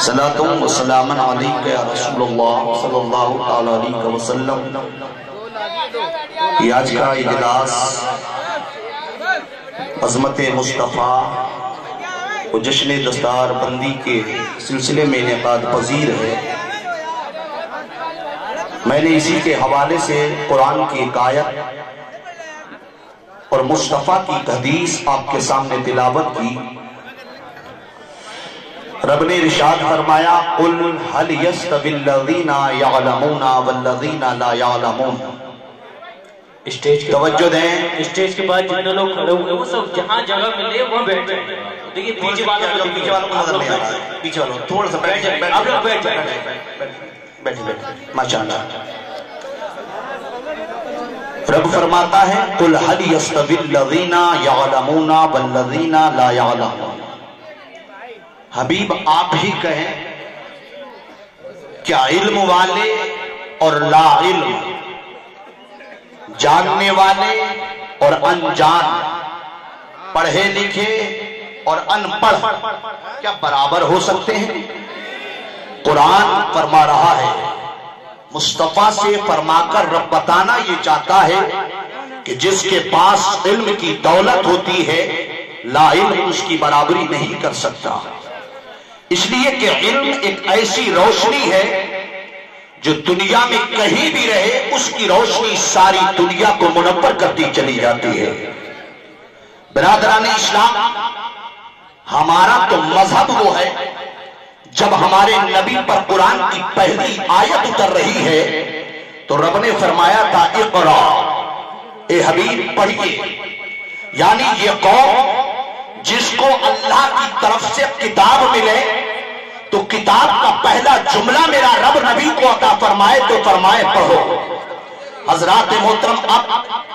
صلاۃ و سلام علیک یا رسول اللہ صلی اللہ تعالی علیہ وسلم۔ یہ آج کا اجلاس عظمت مصطفیٰ و جشن دستار بندی کے سلسلے میں انعقاد پذیر ہے۔ میں نے اسی کے حوالے سے قرآن کی ایک آیت اور مصطفیٰ کی حدیث آپ کے سامنے تلاوت کی۔ رب نے ارشاد فرمایا قل هل يستوي الذين يعلمون والذين لا يعلمون۔ اسٹیج کے توجہ دیں، اسٹیج کے بعد جتنے لوگ کھڑے ہوئے وہ سب جہاں جگہ ملے وہاں بیٹھ جائیں۔ دیکھیے پیچھے والوں کو پیچھے والوں کو نظر نہیں آ رہا ہے، پیچھے والوں تھوڑا سا بیٹھ جائیں، آپ لوگ بیٹھ جائیں۔ بیٹھیں ماشاءاللہ۔ رب فرماتا ہے قل هل يستوي الذين يعلمون والذين لا يعلمون۔ حبیب آپ ہی کہیں کیا علم والے اور لا علم، جاننے والے اور انجان، پڑھے لکھے اور ان پڑھ کیا برابر ہو سکتے ہیں؟ قرآن فرما رہا ہے، مصطفیٰ سے فرما کر رب بتانا یہ چاہتا ہے کہ جس کے پاس علم کی دولت ہوتی ہے لا علم اس کی برابری نہیں کر سکتا، اس لیے کہ علم ایک ایسی روشنی ہے جو دنیا میں کہیں بھی رہے اس کی روشنی ساری دنیا کو منور کرتی چلی جاتی ہے۔ برادران اسلام، ہمارا تو مذہب وہ ہے جب ہمارے نبی پر قرآن کی پہلی آیت اتر رہی ہے تو رب نے فرمایا تھا اقرا، اے حبیب پڑھیے۔ یعنی یہ قوم جس کو اللہ کی طرف سے کتاب ملے تو کتاب کا پہلا جملہ میرا رب نبی کو عطا فرمائے تو فرمائے پڑھو۔ حضرات محترم، اب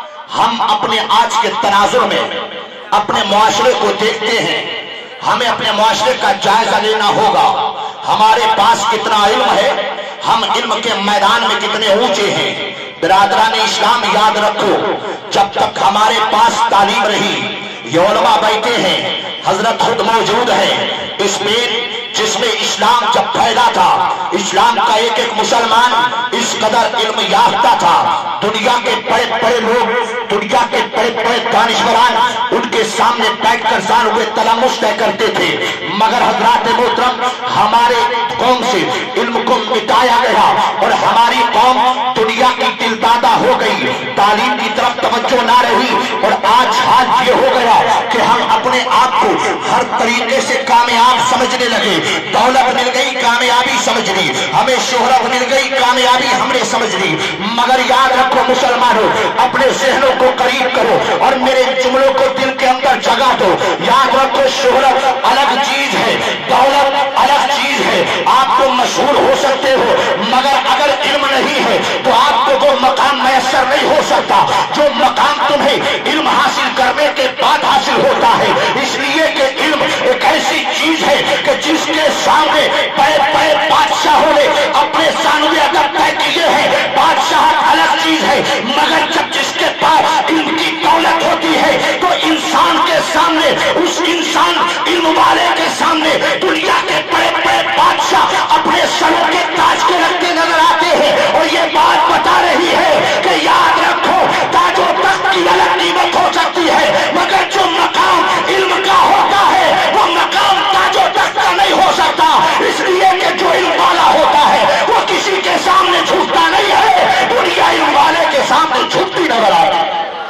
ہم اپنے آج کے تناظر میں اپنے معاشرے کو دیکھتے ہیں، ہمیں اپنے معاشرے کا جائزہ لینا ہوگا۔ ہمارے پاس کتنا علم ہے، ہم علم کے میدان میں کتنے اونچے ہیں۔ برادران اسلام یاد رکھو، جب تک ہمارے پاس تعلیم رہی، یہ علماء بیٹھے ہیں، حضرت خود موجود ہیں، اسپین جس میں اسلام جب پھیلا تھا، اسلام کا ایک ایک مسلمان اس قدر علم یافتہ تھا، دنیا کے بڑے بڑے لوگ، دنیا کے بڑے بڑے دانشوران ان کے سامنے بیٹھ کر زان ہوئے تلمس طے کرتے تھے، مگر حضرات محترم ہمارے قوم سے علم کو مٹایا گیا اور ہماری قوم دنیا کی دل دادا ہو گئی، تعلیم کی طرف توجہ نہ رہی، اور آج حال یہ ہو گیا کہ ہم اپنے آپ کو ہر طریقے سے کامیاب سمجھنے لگے۔ دولت مل گئی، کامیابی سمجھ لی، ہمیں شہرت مل گئی، کامیابی ہم نے سمجھ لی، مگر یاد رکھو مسلمانوں، اپنے ذہنوں کو قریب کرو اور میرے جملوں کو دل کے اندر جگہ دو۔ یاد رکھو شہرت الگ چیز ہے، دولت الگ چیز ہے، آپ تو مشہور ہو سکتے ہو مگر اگر علم نہیں ہے تو آپ کو وہ مقام میسر نہیں ہو سکتا جو مقام تمہیں علم حاصل کرنے کے بعد حاصل ہوتا ہے۔ اس لیے کہ علم ایک ایسی چیز ہے کہ جس کے سامنے بڑے بڑے بادشاہوں نے اپنے سامنے اگر طے کیے ہیں، بادشاہت الگ چیز ہے مگر جب جس کے پاس علم کی دولت ہوتی ہے تو انسان کے سامنے، اس انسان علم والے کے سامنے دنیا کے بڑے بڑے بادشاہ اپنے سروں کے تاج کے رکھتے نظر آتے ہیں، اور یہ بات بتا رہی ہے کہ یاد رکھو تاج و تخت کی الگ قیمت ہو سکتی ہے مگر جو مقام علم کا ہوتا ہے وہ مقام تاج و تخت کا نہیں ہو سکتا۔ اس لیے کہ جو علم والا ہوتا ہے وہ کسی کے سامنے جھکتا نہیں ہے، دنیا علم والے کے سامنے جھکتی نظر آتی ہے۔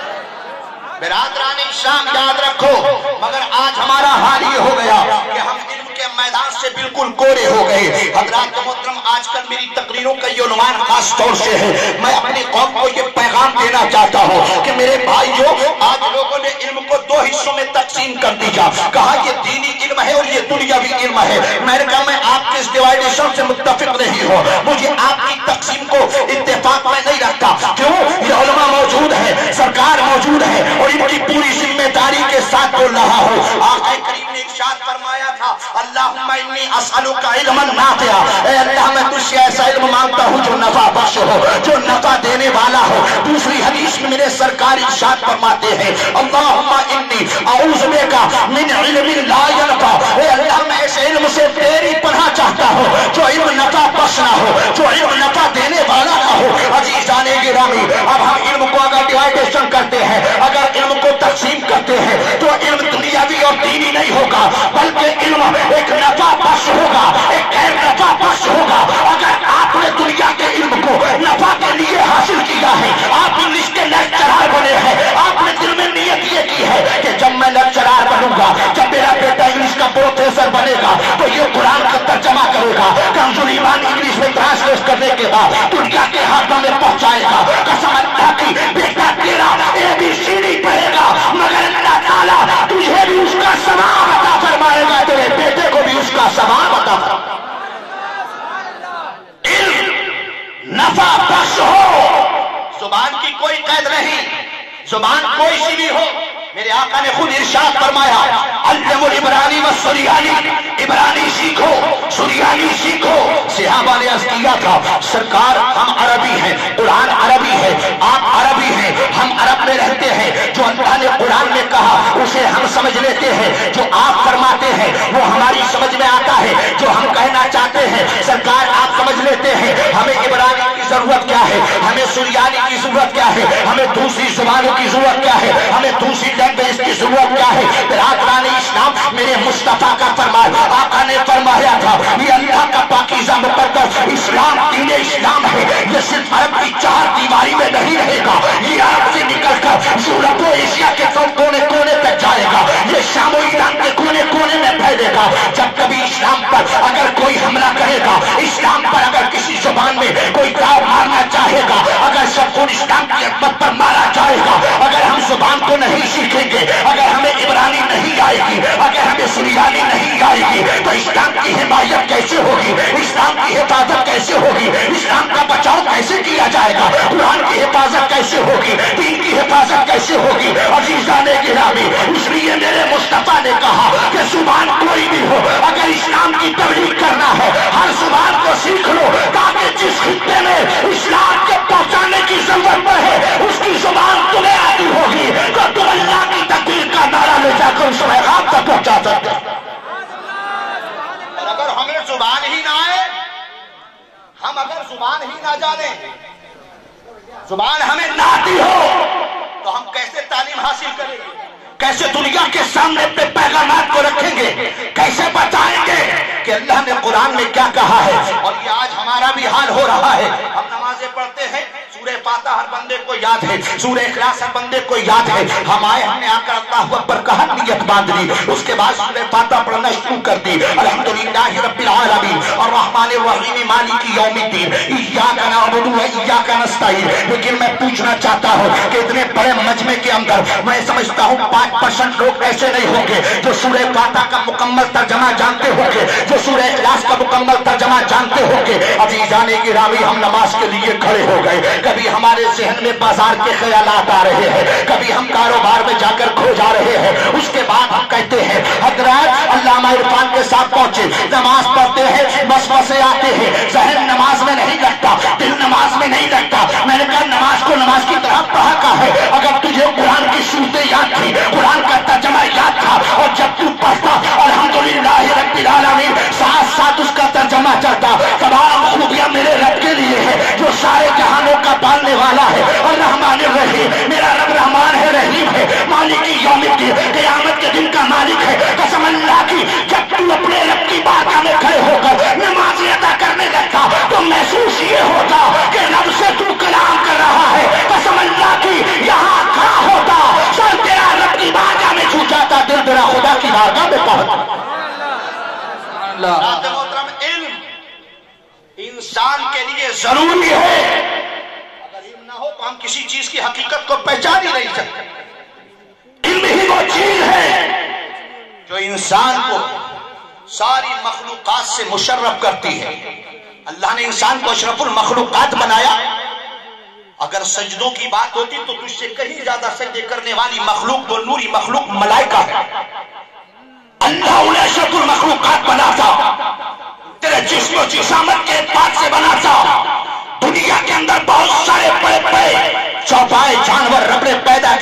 برادران اسلام یاد رکھو، مگر آج ہمارا حال یہ ہو گیا کہ ہم علم کے میدان سے بالکل کوڑے ہو گئے۔ حضرات محترم، آج کل میری تقریروں کا یہ عنوان خاص طور سے ہے، میں اپنی قوم کو یہ پیغام دینا چاہتا ہوں کہ میرے بھائیوں، آج لوگوں نے علم کو دو حصوں میں تقسیم کر دیا، کہا یہ دینی علم ہے اور یہ دنیاوی علم ہے۔ میں نے کہا میں آپ کے اس ڈیوائیڈیشن سے متفق نہیں ہوں، مجھے آپ کی تقسیم کو اتفاق میں نہیں رکھتا۔ کیوں؟ یہ علماء موجود ہے، سرکار موجود ہے اور ان کی پوری ذمہ داری کے ساتھ بول رہا ہوں۔ آقا کریم نے ارشاد فرمایا تھا اللہم انی اسألک علما نافعا، اے اللہ میں تجھ سے ایسا علم مانگتا ہوں جو نفع بخش ہو، جو نفع دینے والا ہو۔ دوسری حدیث میں میرے سرکار ارشاد فرماتے ہیں اللہم انی اعوذ بک من علم لا ینفع، اے اللہ میں ایسے علم سے تیری پناہ چاہتا डिवाइडेशन करते हैं, अगर इल्म को तकसीम करते हैं तो इल्म दुनियावी और दीनी नहीं होगा, बल्कि इल्म एक नफा बख्श होगा, एक गैर नफा बख्श होगा। अगर आपने दुनिया के इल्म को नफा के लिए हासिल किया है, आप इंग्लिश के लेक्चरार बने हैं, आपने दिल में नियत ये की है कि जब मैं लेक्चरार बनूंगा, जब मेरा बेटा इंग्लिश का प्रोफेसर बनेगा तो ये कुरान का तर्जमा करेगा, कंजुल ईमान इंग्लिश में ट्रांसलेट करने के बाद दुनिया के हाथों में पहुंचाएगा। कसम अल्लाह की, बेटा तेरा ABCD पढ़ेगा, मगर अल्लाह ताला तुझे भी उसका सवाब अता फरमाएगा, तेरे बेटे को भी उसका सवाब अता फरमाएगा। इल्म नफा बख्श हो, जुबान की कोई कैद नहीं, जुबान कोई सी भी हो। मेरे आका ने खुद इरशाद फरमाया, अल्लमुल इब्रानी व सुरियानी, इब्रानी सीखो, सुरियानी सीखो। सहाबा ने अर्ज किया था, सरकार हम अरबी हैं, कुरान अरबी है, आप अरबी हैं, हम अरब में रहते हैं, जो अल्लाह ने कुरान में कहा उसे हम समझ लेते हैं, जो आप फरमाते हैं वो हमारी समझ में आता है, जो हम कहना चाहते हैं सरकार आप समझ लेते हैं। हमें इब्रानी की जरूरत क्या है, हमें सुरियानी की जरूरत क्या है, हमें दूसरी जुबानों की जरूरत क्या है, हमें दूसरी लैंग्वेज की जरूरत क्या है। आका ने इस्लाम मेरे मुस्तफा का फरमान, आका ने फरमाया था ये अल्लाह का पाकीज़ा मुक़द्दस इस्लाम दीन इस्लाम है, ये सिर्फ अरब की चार दीवारी में नहीं रहेगा, ये अरब से निकलकर यूरोप और एशिया के कोने कोने तक जाएगा, ये शाम और ईरान के कोने कोने में फैलेगा। जब कभी इस्लाम पर अगर कोई हमला करेगा, इस्लाम पर अगर किसी जुबान में कोई दाव मारना चाहेगा, अगर सबको इस्लाम की अज़मत पर मारा जाएगा, अगर हम जुबान को नहीं सीखेंगे, अगर हमें इब्रानी नहीं आएगी, अगर हमें सुरियानी नहीं आएगी, तो इस्लाम की हिमायत कैसे होगी, इस्लाम की हिफाजत कैसे होगी, इस्लाम का बचाव कैसे किया जाएगा, कुरान की हिफाजत कैसे होगी, दीन की हिफाजत कैसे होगी। अजीज़ाने गिरामी, इसलिए मेरे मुस्तफा ने कहा कि जुबान कोई भी हो, अगर इस्लाम की तबलीग करना है हर जुबान को सीख लो, ताकि जिस खित्ते में इस्लाम के पहुंचाने की जरूरत है उसकी जुबान तुम्हें आती होगी, तो तुम अल्लाह की तकदीर का नारा ले जाकर उस पैगाम तक पहुंचा सकते। और अगर हमें जुबान ही ना आए, हम अगर जुबान ही ना जाने, जुबान हमें ना आती हो, तो हम कैसे तालीम हासिल करेंगे, कैसे दुनिया के सामने पे पैगामात को रखेंगे, कैसे बताएंगे कि अल्लाह ने कुरान में क्या कहा है। और ये आज हमारा भी हाल हो रहा है, हम नमाजें पढ़ते हैं, सूरह फातिहा हर बंदे को याद है, सूरह इखलास हर बंदे को याद है, हम आए हमने आकर अल्लाहु अकबर कहा, नियत बांध ली, उसके बाद सूरह फातिहा पढ़ना शुरू कर दी, अल्हम्दुलिल्लाहि रब्बिल आलमीन अर्रहमानिर रहीम मालिकी यौमिद्दीन इय्याका नअबुदु व इय्याका नस्तईन। लेकिन मैं पूछना चाहता हूँ कि इतने बड़े मजमे के अंदर मैं समझता हूँ 5% लोग ऐसे नहीं होंगे जो सूरह फातिहा का मुकम्मल तर्जमा जानते होंगे, जो सूरह इखलास का मुकम्मल तर्जमा जानते होंगे। अजीज़ाने गिरामी, हम नमाज के लिए खड़े हो गए, कभी हमारे जहन में बाजार के ख्यालात आ रहे हैं, कभी हम कारोबार में जाकर खो जा रहे हैं, उसके बाद हम कहते हैं हजरत अल्लामा इरफान के साथ पहुंचे, नमाज पढ़ते हैं, वसवसे आते हैं, जहन नमाज में नहीं लगता, दिल नमाज में नहीं लगता। मैंने कहा नमाज को नमाज की तरह पढ़ा का है, अगर तुझे कुरान की सूरतें याद थी, कुरान का तर्जुमा याद था, और जब तू पढ़ता अल्हम्दुलिल्लाहि रब्बिल आलमीन साथ साथ उसका तर्जुमा चलता, तमाम खूबियां मेरे रब के लिए है जो सारे जहानों का पालने वाला है, और रहमान रहीम, मेरा रब रहमान है, रहीम है, मालिकी यौमिद्दीन, क़यामत के दिन का मालिक है। कसम अल्लाह की, जब तू अपने रब की बारगाह में खड़े होकर नमाज अदा करने लगता तो महसूस ये होता कि रब से तू कलाम कर रहा है। कसम अल्लाह की, यहाँ खड़ा होता, सर तेरा रब की बारगाह में छू जाता, दिल तेरा खुदा की बारगाह में पहुंचता। इंसान के लिए जरूरी है, अगर इल्म ना हो तो हम किसी चीज की हकीकत को पहचान ही नहीं सकते। इल्म ही वो चीज है जो इंसान को सारी मखलूकात से मुशर्रफ करती है। अल्लाह ने इंसान को अशरफुल मखलूकात बनाया। अगर सजदों की बात होती तो तुझसे कहीं ज्यादा सजदे करने वाली मखलूक वो नूरी मखलूक मलाइका है। अल्लाह उन्हें अशरफुल मखलूकात बनाता, तेरे जिस्म जिसामत के एतबार से बनाता। दुनिया के अंदर बहुत सारे बड़े बड़े चौपाए जानवर रब ने पैदा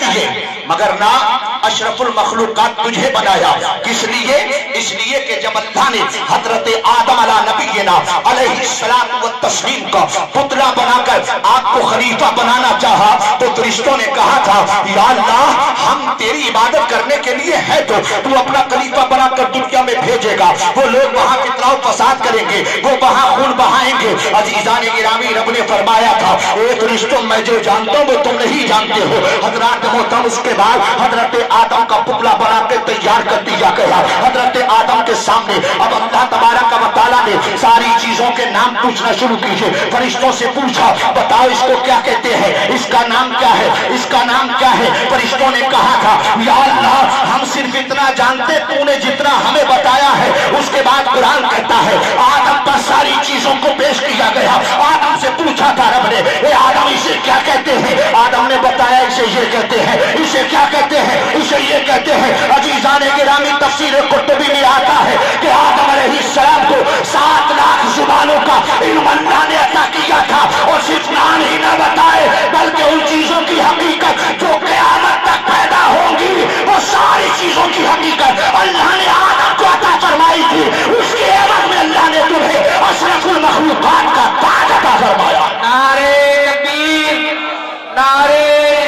دیے، مگر نہ اشرف المخلوقات تجھے بنایا. کس لیے؟ اس لیے کہ جب اللہ نے حضرت آدم علیہ نبینا علیہ السلام و تسلیم کا پتلا بنا کر آپ کو خلیفہ بنانا چاہا تو فرشتوں نے کہا تھا یا اللہ ہم تیری عبادت کرنے کے لیے ہے تو اپنا خلیفہ بنا کر دنیا میں بھیجے گا، وہ لوگ وہاں کتنا فساد کریں گے، وہ وہاں خون بہائیں گے. عزیزان گرامی رب نے فرمایا تھا اے فرشتوں میں جو جانتا ہوں وہ تم نہیں جانتے ہو. حضرات محترم اس کے بعد حضرت آدم کا پتلا بنا کے تیار کر دیا گیا. حضرت آدم کے سامنے اب اللہ تبارک و تعالیٰ نے ساری چیزوں کے نام پوچھنا شروع کیے. فرشتوں سے پوچھا بتاؤ اس کو کیا کہتے ہیں، اس کا نام کیا ہے، اس کا نام کیا ہے. فرشتوں نے کہا تھا یا اللہ ہم صرف اتنا جانتے تو نے جتنا ہمیں بتایا ہے. اس کے بعد قرآن کہتا ہے آدم پر ساری چیزوں کو پیش کیا گیا. آدم سے پوچھا تھا رب نے اے آدم اسے کیا کہتے ہیں، آدم نے بتایا اسے یہ کہتے ہیں، اسے کیا کہتے ہیں، اسے یہ کہتے ہیں. عزیزان گرامی تفسیر قرطبی میں آتا ہے کہ آدم علیہ السلام کو 7 لاکھ زبانوں کا علم اللہ نے عطا کیا تھا اور صرف نام ہی نہ بتائے بلکہ ان چیزوں کی حقیقت جو قیامت تک پیدا ہوں گی وہ ساری چیزوں کی حقیقت اللہ نے آدم کو عطا فرمائی تھی. اس کے عوض میں اللہ نے تمہیں اشرف المخلوقات کا تاج عطا فرمایا. نعرے تکبیر، نعرے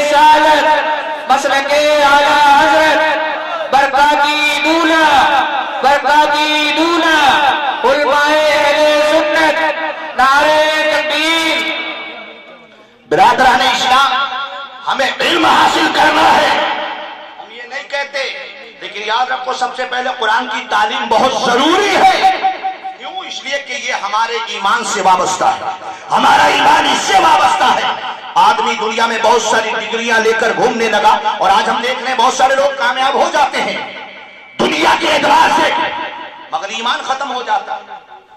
رسالت، مسلک اعلیٰ حضرت، برکاتی دولہ، برکاتی دولہ، علماء اہل سنت، نعرے تکبیر. برادران اسلام ہمیں علم حاصل کرنا ہے، ہم یہ نہیں کہتے، لیکن یاد رکھو سب سے پہلے قرآن کی تعلیم بہت ضروری ہے. کیوں؟ اس لیے کہ یہ ہمارے ایمان سے وابستہ ہے، ہمارا ایمان اس سے وابستہ ہے. آدمی دنیا میں بہت ساری ڈگریاں لے کر گھومنے لگا اور آج ہم دیکھ رہے ہیں بہت سارے لوگ کامیاب ہو جاتے ہیں دنیا کے اعتبار سے، مگر ایمان ختم ہو جاتا ہے.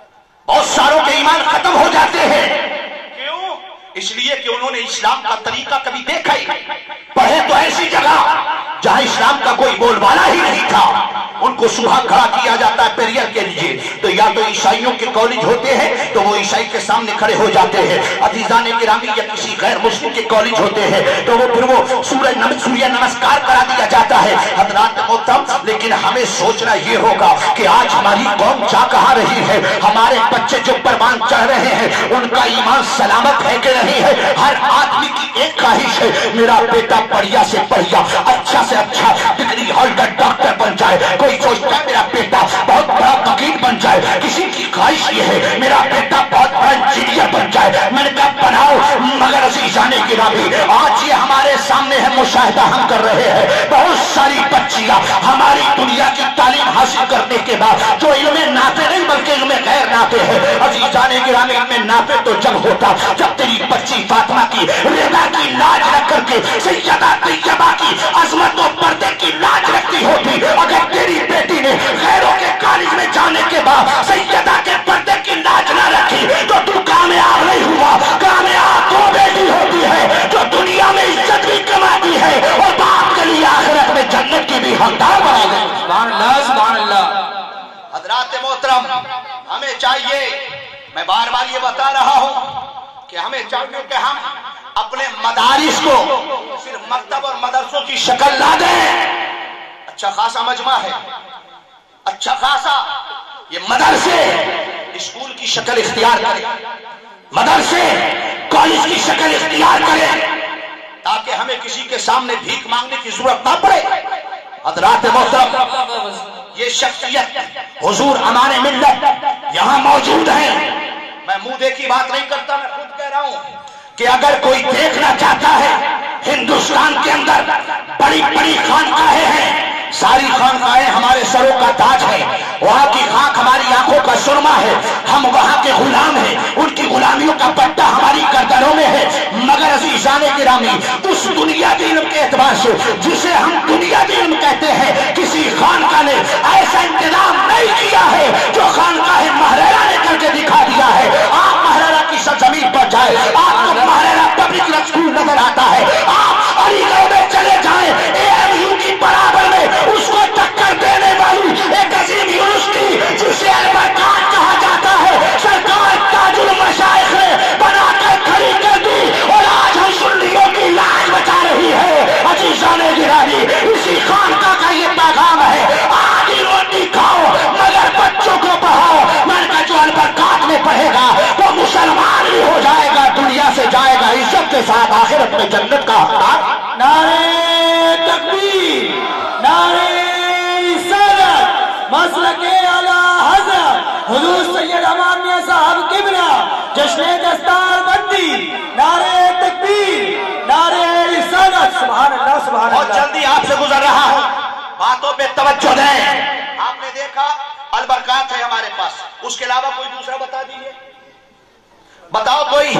بہت ساروں کے ایمان ختم ہو جاتے ہیں. کیوں؟ اس لیے کہ انہوں نے اسلام کا طریقہ کبھی دیکھا ہی نہیں. پڑھے تو ایسی جگہ جہاں اسلام کا کوئی بول بالا ہی نہیں تھا. ان کو صبح کھڑا کیا جاتا ہے پیریئر کے لیے، تو یا تو عیسائیوں کے کالج ہوتے ہیں تو وہ عیسائی کے سامنے کھڑے ہو جاتے ہیں. عزیزان گرامی یا کسی غیر مسلم کے کالج ہوتے ہیں تو وہ پھر وہ سورہ نمسکار کرا دیا جاتا ہے. حضرات محترم لیکن ہمیں سوچنا یہ ہوگا کہ آج ہماری قوم جا کہاں رہی ہے، ہمارے بچے جو پروان چڑھ رہے ہیں ان کا ایمان سلامت ہے کہ نہیں ہے. ہر آدمی کی ایک خواہش ہے میرا بیٹا بڑھیا سے بڑھیا، اچھا سے اچھا ڈگری ہولڈر ڈاکٹر بن جائے. کوئی سوچتا ہے میرا بیٹا بہت بڑا وکیل بن جائے، کسی کی خواہش یہ ہے میرا بیٹا بہت بڑا انجینئر بن جائے. میں نے کہا بناؤ، مگر عزیزان گرامی آج یہ ہمارے سامنے ہے، مشاہدہ ہم کر رہے ہیں بہت ساری بچیاں ہماری دنیا کی تعلیم حاصل کرنے کے بعد جو علم نافع نہیں بلکہ علم غیر نافع ہے. عزیزان گرامی علم نافع تو جب ہوتا جب تیری بچی فاطمہ کی رضا کی لاج رکھ کر کے سیدہ طیبہ کی عظمت و پردے کی لاج رکھتی ہوتی. اگر تیری بیٹی نے غیروں کے کالج میں جانے کے بعد سیدہ کے پردے کی لاج نہ رکھی تو تو کامیاب نہیں ہوا. کامیاب وہ بیٹی ہوتی ہے جو دنیا میں عزت بھی کماتی ہے اور باپ کے لیے آخرت میں جنت کی بھی حقدار بنے گی. سبحان اللہ، سبحان اللہ. حضرات محترم ہمیں چاہیے، میں بار بار یہ بتا رہا ہوں کہ ہمیں چاہیے کہ ہم اپنے مدارس کو صرف مکتب اور مدرسوں کی شکل نہ دیں. اچھا خاصا مجمع ہے، اچھا خاصا یہ مدرسے اسکول کی شکل اختیار کرے، مدرسے کالج کی شکل اختیار کرے تاکہ ہمیں کسی کے سامنے بھیک مانگنے کی ضرورت نہ پڑے. حضرات محترم یہ شخصیت حضور امان ملت یہاں موجود ہیں. میں منہ دیکھی بات نہیں کرتا، میں خود کہہ رہا ہوں کہ اگر کوئی دیکھنا چاہتا ہے ہندوستان کے اندر بڑی بڑی خانقاہیں ہیں، ساری خانقاہیں ہمارے سروں کا تاج ہے، وہاں کی خاک ہماری آنکھوں کا سرما ہے، ہم وہاں کے غلام ہیں، ان کی غلامیوں کا پٹا ہماری گردنوں میں ہے. مگر عزیزان گرامی اس دنیا کے علم کے اعتبار سے جسے ہم دنیا کے علم کہتے ہیں کسی خانقاہ نے ایسا انتظام نہیں کیا ہے جو خانقاہ مہررہ نے کر کے دکھا دیا ہے. آپ مہررہ کی سرزمین پر جائے آپ کو مہررہ پبلک اسکول نظر آتا ہے. آپ علی گڑھ میں چلے جائیں AMU کی برابر میں اس کو ٹکر دینے والی ایک عظیم یونیورسٹی جسے البرکات کہا جاتا ہے سرکار تاج المشائخ نے بنا کر کھڑی کر دی اور آج ہم سنیوں کی لاج بچا رہی ہے. عزیزان के साथ आखिरत में जन्नत का हकदार। नारे तकबीर, नारे रिसालत, मसलके आला हज़रत हुजूर सैयद अमान मियां साहब किबला, जश्न दस्तार बंदी, नारे तकबीर, नारे रिसालत। सुभान अल्लाह, सुभान बहुत अल्लाह। जल्दी आपसे गुजर रहा हूं, बातों पे तवज्जो दें। आपने देखा अलबरकात है हमारे पास, उसके अलावा कोई दूसरा बता दीजिए, बताओ कोई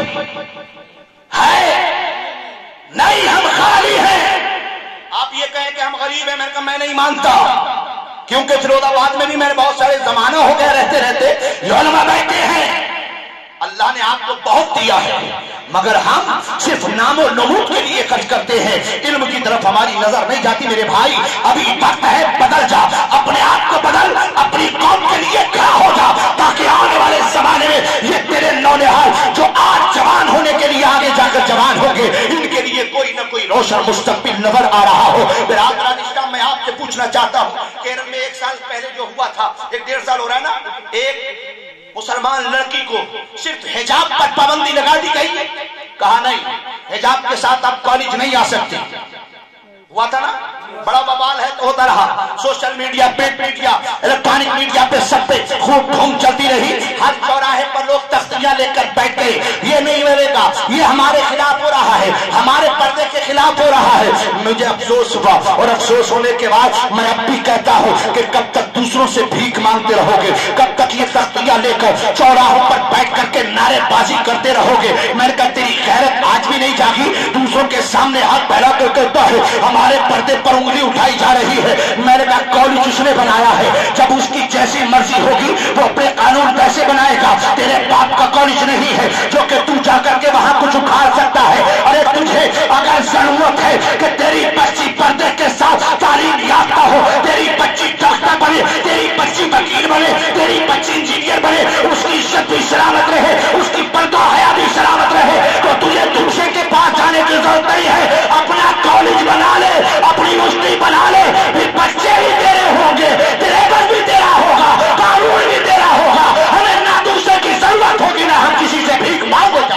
है? नहीं, हम खाली हैं। आप ये कहें कि हम गरीब हैं, मैंने कहा मैं नहीं मानता, क्योंकि फिरोजाबाद में भी मेरे बहुत सारे जमाना हो गया रहते रहते, ये उलमा बैठे हैं। अल्लाह ने आपको बहुत दिया है, मगर हम सिर्फ नामो नमूद के लिए खर्च करते हैं, इल्म की तरफ हमारी नजर नहीं जाती। मेरे भाई, अभी वक्त है, बदल जा, अपने आप को बदल, अपनी कौम के लिए खड़ा हो जा, ताकि आने वाले जमाने में ये तेरे नौनिहाल जो आज जवान होने के लिए आगे जाकर जवान होंगे, इनके लिए कोई ना कोई रोशन मुस्तकबिल नजर आ रहा हो। बिरादरान इस्लाम, मैं आपसे पूछना चाहता हूँ, केरल में 1 साल पहले जो हुआ था, 1-1.5 साल हो रहा है ना, एक मुसलमान लड़की को सिर्फ हिजाब पर पाबंदी लगा दी गई, कहा नहीं हिजाब के साथ आप कॉलेज नहीं आ सकते, हुआ था ना, बड़ा बवाल है तो होता रहा। Social media, print media, electronic media पे सब पे खूब धूम चलती रही, हर चौराहे पर लोग तख्तियां लेकर बैठ गए, ये नहीं मिलेगा, ये हमारे खिलाफ हो रहा है, हमारे पर्दे के खिलाफ हो रहा है। मुझे अफसोस हुआ, और अफसोस होने के बाद मैं अब भी कहता हूं कि कब तक दूसरों से भीख मांगते रहोगे, कब तक ये तख्तियां लेकर चौराहों पर बैठ करके नारेबाजी करते रहोगे। मैंने कहा तेरी गैरत आज भी नहीं जागी, दूसरों के सामने हाथ फैला कर कहता है हमारे पर्दे पर उंगली उठाई जा रही है। मैंने कहा कॉलेज उसने बनाया है, जब उसकी जैसी मर्जी होगी वो अपने कानून कैसे बनाएगा, तेरे बाप का कॉलेज नहीं है जो कि तू जाकर के वहां कुछ उखाड़ सकता है। अरे तुझे अगर जरूरत है कि तेरी बच्ची पर्दे के साथ तालीम याफ्ता हो, तेरी बच्ची डॉक्टर बने, तेरी बच्ची वकील बने, तेरी बच्ची इंजीनियर बने, उसकी इज्जत भी सलामत रहे, उसकी पर्दा हया भी सलामत रहे, तो तुझे दूसरे के पास जाने की जरूरत नहीं है। अपना कॉलेज बना ले, अपनी यूनिवर्सिटी बना ले, फिर बच्चे भी तेरे होंगे, सिलेबस भी तेरा होगा, कानून भी तेरा होगा, हमें ना दूसरे की जरूरत होगी ना हम किसी से भीख मांगेगा।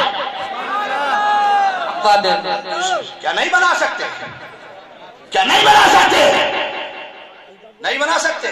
क्या नहीं बना सकते? क्या नहीं बना सकते? नहीं बना सकते?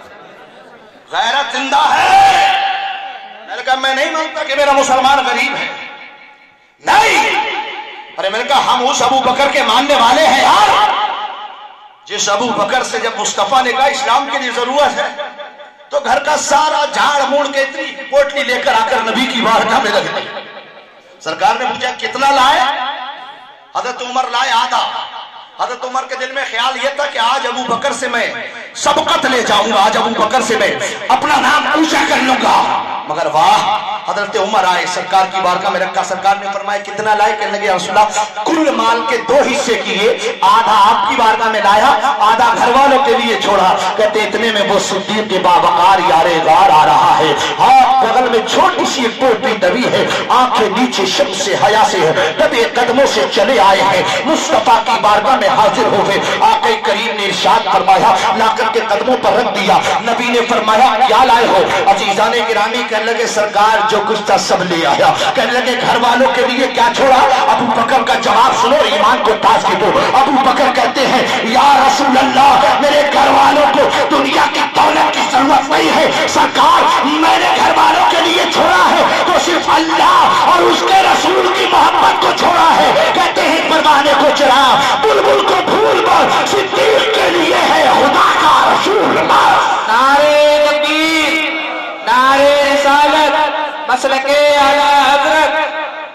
गैरत जिंदा है। मैंने कहा मैं नहीं मानता कि मेरा मुसलमान गरीब है, नहीं। अरे मैंने कहा हम उस अबू बकर के मानने वाले हैं यार, जिस अबू बकर से जब मुस्तफा ने कहा इस्लाम के लिए जरूरत है, तो घर का सारा झाड़ मूड़ के इतनी पोटली लेकर आकर नबी की बारगाह में रख दी। सरकार ने पूछा कितना लाए? हजरत उमर लाए आधा। हजरत उमर के दिल में ख्याल यह था कि आज अबू बकर से मैं सबकत ले जाऊंगा, आज अबू बकर से मैं अपना नाम ऊंचा कर लूंगा। मगर वाह, हजरत उमर आए, सरकार की बारगाह में रखा। सरकार ने फरमाया कितना लाए? कहने लगे रसूलल्लाह कुल माल के 2 हिस्से किए, आधा आपकी बारगाह में लाया, आधा घर वालों के लिए छोड़ा। कहते इतने में वो सिद्दीक के बावकार यारे गार आ रहा है, हाथ बगल में छोटी सी एक टोपी दबी है, आंखें नीचे शब से हया से है, दबे कदमों से चले आए हैं, मुस्तफा की बारगाह में हाजिर हो गए। आके करीम ने इरशाद फरमाया, लाकर के कदमों पर रख दिया। नबी ने फरमाया क्या लाए हो? अजीजाने गिरामी कहने लगे सरकार जो कुछ था सब ले आया। कहने लगे घर वालों के लिए क्या छोड़ा? अबू बकर का जवाब सुनो, ईमान को ताज के दो। अबू बकर कहते हैं या रसूल अल्लाह, मेरे घर वालों को दुनिया की दौलत की जरूरत नहीं है सरकार, मैंने घर वालों के लिए छोड़ा है तो सिर्फ अल्लाह और उसके रसूल की मोहब्बत को छोड़ा है। कहते हैं परवाने को चढ़ा, बुलबुल को फूल पर, सिद्दीक के लिए है खुदा का रसूल। नारे तकबीर, नारे रिसालत, मसलके आला हज़रत।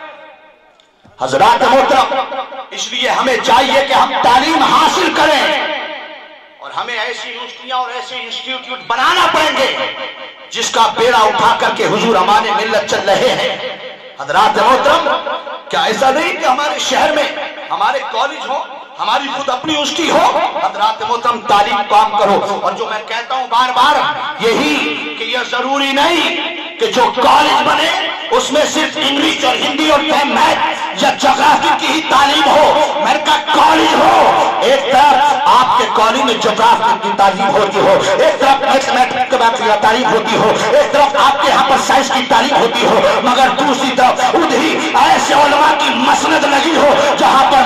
हजरात मोहतरम, इसलिए हमें चाहिए कि हम तालीम हासिल करें, और हमें ऐसी यूनिवर्सिटियां और ऐसे इंस्टीट्यूट बनाना पड़ेंगे जिसका बेड़ा उठा करके हुजूर हमारे मिल्लत चल रहे हैं। हजरात मोहतरम, क्या ऐसा नहीं कि हमारे शहर में हमारे कॉलेज हो, हमारी खुद अपनी यूनिवर्सिटी हो? हजरात मोहतरम, तालीम काम करो। और जो मैं कहता हूं बार बार यही कि यह जरूरी नहीं कि जो कॉलेज बने उसमें सिर्फ इंग्लिश और हिंदी और मैथ या ज्योग्राफी की ही तालीम हो। मेरे का कॉलेज हो, एक तरफ आपके कॉलेज में ज्योग्राफी की तालीम होती हो, एक तरफ मैथमेटिक्स की तालीम होती हो, एक तरफ आपके यहाँ पर साइंस की तालीम होती हो, मगर दूसरी तरफ उधरी ऐसे उलमा की मसनद लगी हो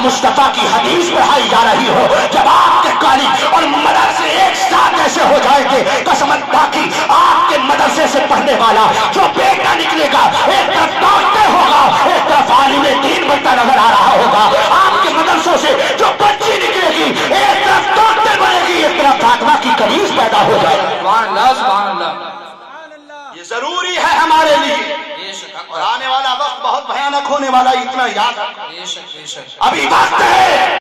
मुस्तफा की हदीस पढ़ाई जा रही हो, जब आपके कॉलेज और मदरसे एक साथ ऐसे हो जाएंगे, कसम अल्लाह की आपके मदरसे से पढ़ने वाला जो बेटा निकलेगा एक तरफ डॉक्टर होगा, एक तरफ आलिम दीन बनता नजर आ रहा होगा। आपके मदरसों से जो बच्ची निकलेगी एक तरफ डॉक्टर बनेगी, एक तरफ फातिमा की कनीज पैदा हो जाएगी। सुभान अल्लाह, सुभान अल्लाह। ये जरूरी है हमारे लिए, और आने वाला वक्त बहुत भयानक होने वाला, इतना याद रखो। अभी वक्त है।